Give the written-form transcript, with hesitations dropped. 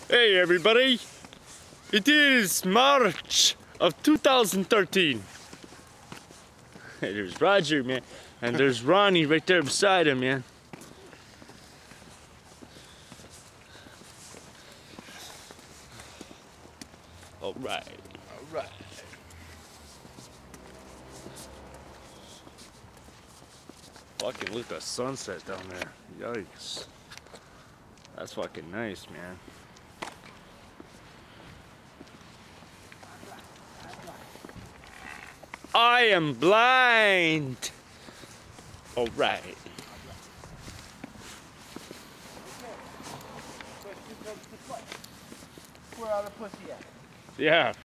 Hey everybody, it is March of 2013. Hey, there's Roger, man, and there's Ronnie right there beside him, man. All right. Fucking look at the sunset down there. Yikes. That's fucking nice, man. I am blind. All right. Where all the pussy at? Yeah,